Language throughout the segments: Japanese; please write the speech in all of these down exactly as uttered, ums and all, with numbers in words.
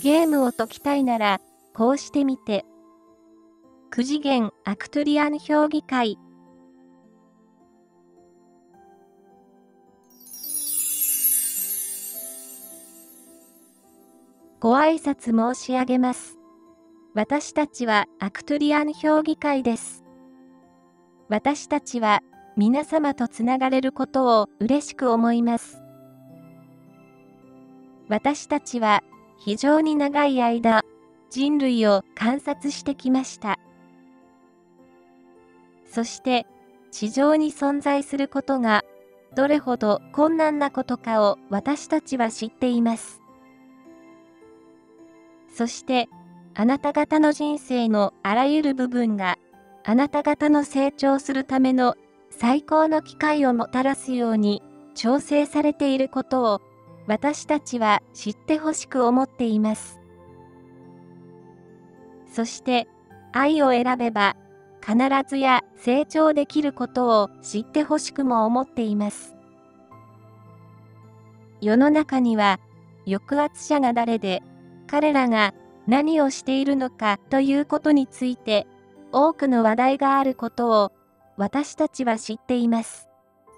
ゲームを解きたいなら、こうしてみて。く次元アクトゥリアン評議会。ご挨拶申し上げます。私たちはアクトゥリアン評議会です。私たちは皆様とつながれることを嬉しく思います。私たちは非常に長い間、人類を観察してきました。そして、地上に存在することがどれほど困難なことかを私たちは知っています。そして、あなた方の人生のあらゆる部分が、あなた方の成長するための最高の機会をもたらすように調整されていることを、私たちは知ってほしく思っています。そして、愛を選べば、必ずや成長できることを知ってほしくも思っています。世の中には、抑圧者が誰で、彼らが何をしているのかということについて、多くの話題があることを、私たちは知っています。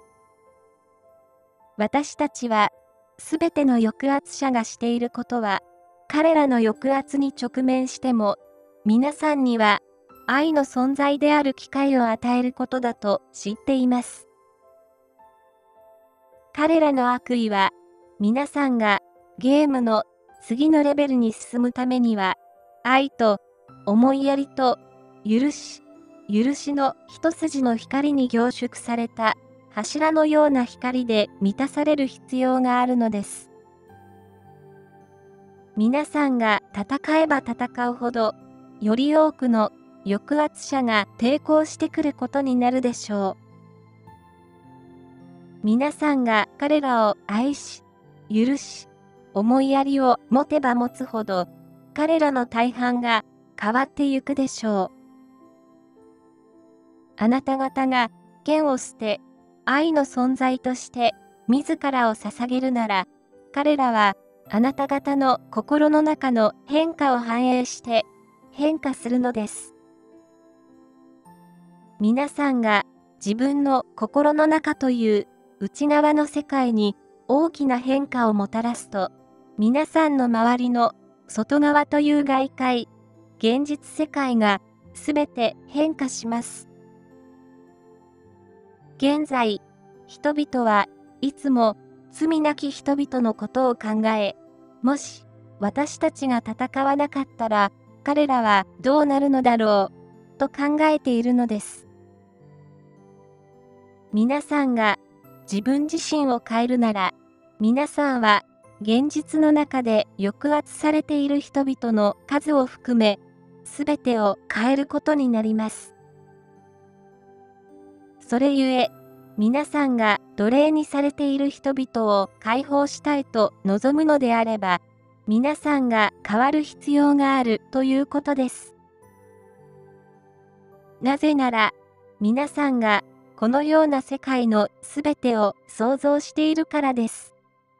私たちは、すべての抑圧者がしていることは、彼らの抑圧に直面しても、皆さんには、愛の存在である機会を与えることだと知っています。彼らの悪意は、皆さんがゲームの次のレベルに進むためには、愛と思いやりと許し、許しの一筋の光に凝縮された柱のような光で満たされる必要があるのです。皆さんが戦えば戦うほど、より多くの抑圧者が抵抗してくることになるでしょう。皆さんが彼らを愛し、許し、思いやりを持てば持つほど、彼らの大半が変わってゆくでしょう。あなた方が剣を捨て、愛の存在として自らを捧げるなら、彼らはあなた方の心の中の変化を反映して変化するのです。皆さんが自分の心の中という内側の世界に大きな変化をもたらすと、皆さんの周りの外側という外界、現実世界がすべて変化します。現在、人々はいつも罪なき人々のことを考え、もし私たちが戦わなかったら彼らはどうなるのだろうと考えているのです。皆さんが自分自身を変えるなら、皆さんは現実の中で抑圧されている人々の数を含め、すべてを変えることになります。それゆえ、皆さんが奴隷にされている人々を解放したいと望むのであれば、皆さんが変わる必要があるということです。なぜなら、皆さんがこのような世界のすべてを想像しているからです。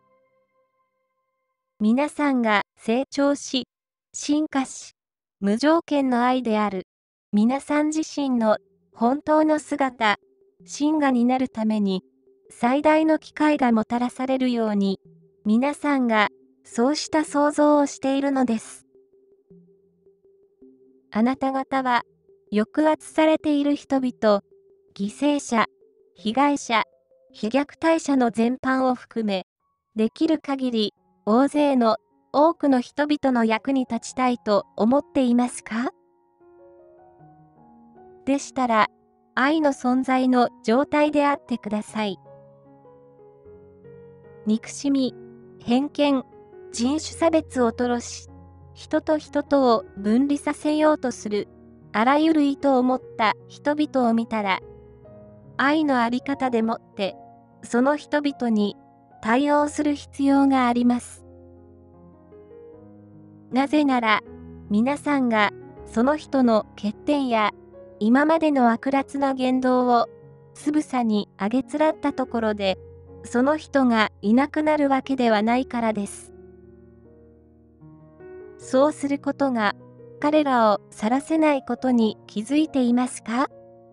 皆さんが成長し、進化し、無条件の愛である皆さん自身の本当の姿、真我になるために、最大の機会がもたらされるように、皆さんがそうした想像をしているのです。あなた方は、抑圧されている人々、犠牲者、被害者、被虐待者の全般を含め、できる限り大勢の多くの人々の役に立ちたいと思っていますか？でしたら、愛の存在の状態であってください。憎しみ、偏見、人種差別を吐露し、人と人とを分離させようとする、あらゆる意図を持った人々を見たら、愛のあり方でもって、その人々に対応する必要があります。なぜなら、皆さんがその人の欠点や今までの悪辣な言動をつぶさにあげつらったところで、その人がいなくなるわけではないからです。 そうすることが彼らを晒せないことに気づいていますか？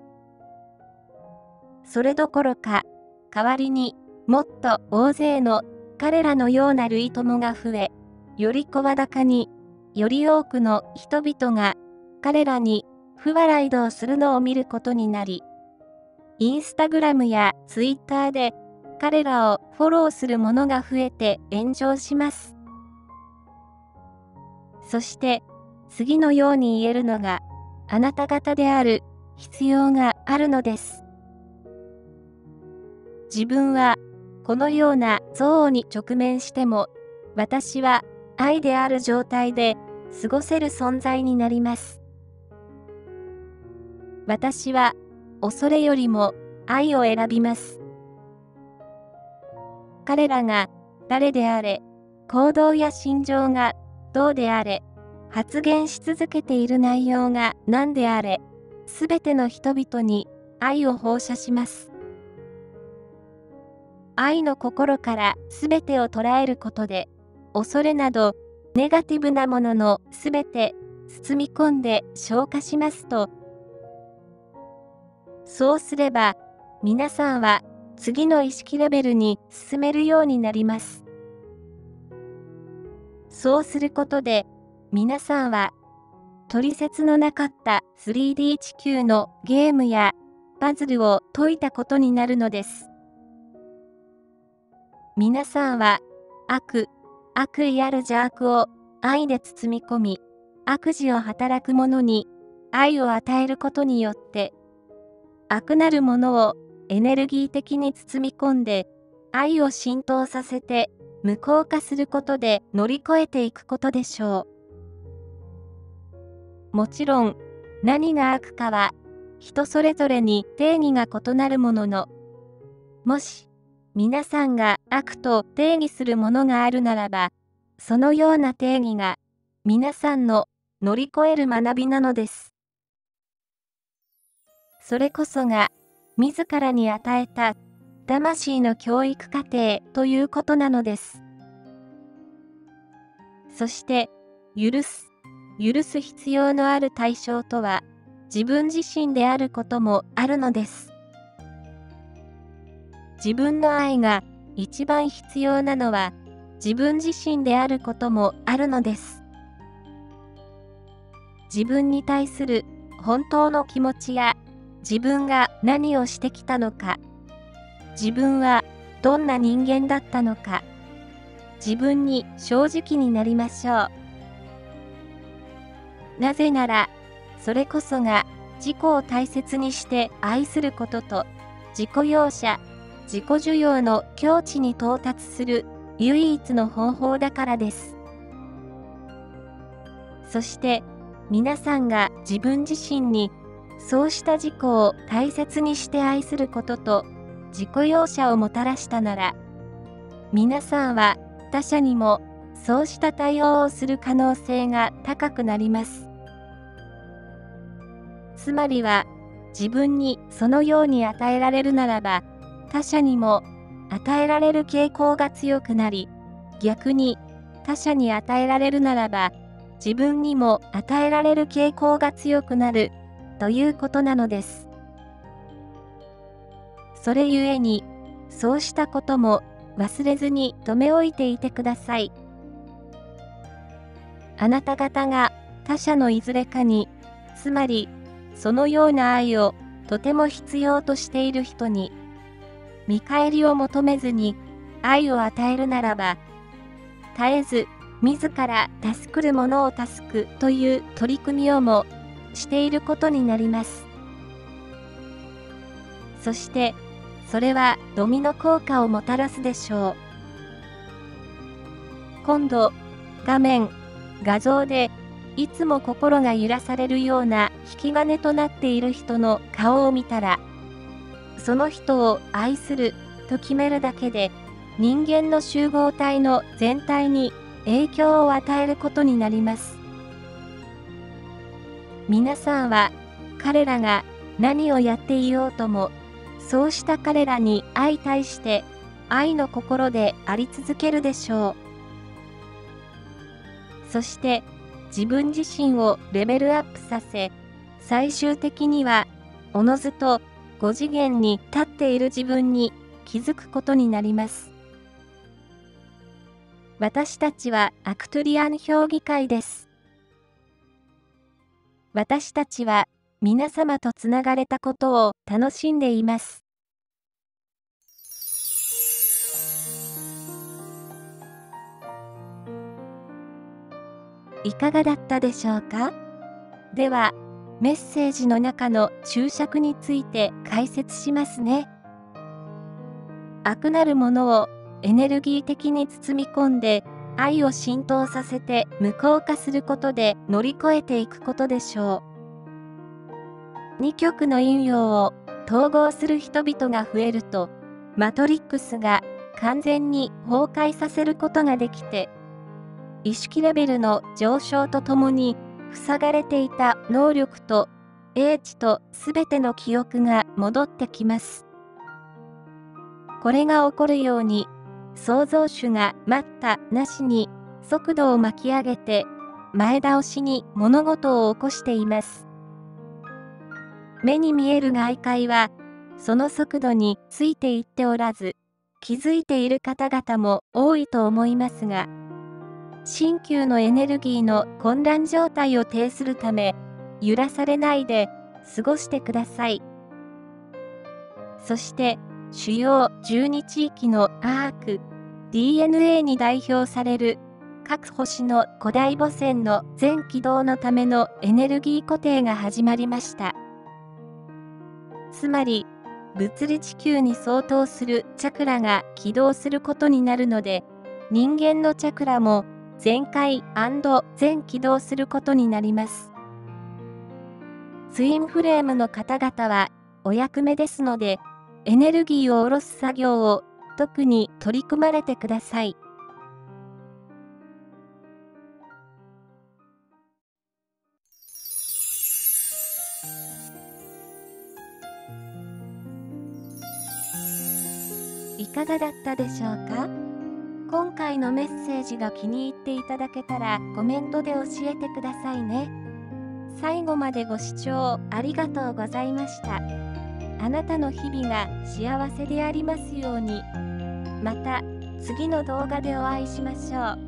それどころか、代わりにもっと大勢の彼らのような類友が増え、より声高に、より多くの人々が彼らに不笑いどをするのを見ることになり、インスタグラムやツイッターで彼らをフォローする者が増えて炎上します。そして次のように言えるのがあなた方である必要があるのです。自分はこのような憎悪に直面しても、私は愛である状態で過ごせる存在になります。私は恐れよりも愛を選びます。彼らが誰であれ、行動や心情がどうであれ、発言し続けている内容が何であれ、すべての人々に愛を放射します。愛の心からすべてを捉えることで、恐れなどネガティブなもののすべて包み込んで消化しますと、そうすれば皆さんは次の意識レベルに進めるようになります。そうすることで皆さんは取説のなかった スリーディー 地球のゲームやパズルを解いたことになるのです。皆さんは悪、悪意ある邪悪を愛で包み込み、悪事を働く者に愛を与えることによって、悪なるものをエネルギー的に包み込んで、愛を浸透させて無効化することで乗り越えていくことでしょう。もちろん、何が悪かは人それぞれに定義が異なるものの、もし皆さんが悪と定義するものがあるならば、そのような定義が皆さんの乗り越える学びなのです。それこそが自らに与えた魂の教育過程ということなのです。そして、許す、許す必要のある対象とは自分自身であることもあるのです。自分の愛が一番必要なのは自分自身であることもあるのです。自分に対する本当の気持ちや自分が何をしてきたのか、自分はどんな人間だったのか、自分に正直になりましょう。なぜなら、それこそが自己を大切にして愛することと自己容赦、自己需要の境地に到達する唯一の方法だからです。そして皆さんが自分自身にそうした自己を大切にして愛することと自己容赦をもたらしたなら、皆さんは他者にもそうした対応をする可能性が高くなります。つまりは自分にそのように与えられるならば、他者にも与えられる傾向が強くなり、逆に他者に与えられるならば、自分にも与えられる傾向が強くなるということなのです。それゆえに、そうしたことも忘れずに留め置いていてください。あなた方が他者のいずれかに、つまりそのような愛をとても必要としている人に、見返りを求めずに愛を与えるならば、絶えず自ら助くる者を助くという取り組みをもしていることになります。そして、それはドミノ効果をもたらすでしょう。今度、画面、画像で、いつも心が揺らされるような引き金となっている人の顔を見たら、その人を愛すると決めるだけで、人間の集合体の全体に影響を与えることになります。皆さんは彼らが何をやっていようとも、そうした彼らに相対して愛の心であり続けるでしょう。そして自分自身をレベルアップさせ、最終的には、おのずとご次元に立っている自分に気づくことになります。私たちはアクトゥリアン評議会です。私たちは皆様とつながれたことを楽しんでいます。いかがだったでしょうか？では、メッセージの中の注釈について解説しますね。悪なるものをエネルギー的に包み込んで、愛を浸透させて無効化することで乗り越えていくことでしょう。に極の陰陽を統合する人々が増えると、マトリックスが完全に崩壊させることができて、意識レベルの上昇とともに、塞がれていた能力と英知とすべての記憶が戻ってきます。これが起こるように、創造主が待ったなしに速度を巻き上げて、前倒しに物事を起こしています。目に見える外界は、その速度についていっておらず、気づいている方々も多いと思いますが、新旧のエネルギーの混乱状態を呈するため、揺らされないで過ごしてください。そして、主要じゅうに地域のアーク、ディーエヌエー に代表される各星の古代母線の全起動のためのエネルギー固定が始まりました。つまり、物理地球に相当するチャクラが起動することになるので、人間のチャクラも全開&全起動することになります。ツインフレームの方々はお役目ですので、エネルギーを下ろす作業を特に取り組まれてください。いかがだったでしょうか？今回のメッセージが気に入っていただけたらコメントで教えてくださいね。最後までご視聴ありがとうございました。あなたの日々が幸せでありますように。また次の動画でお会いしましょう。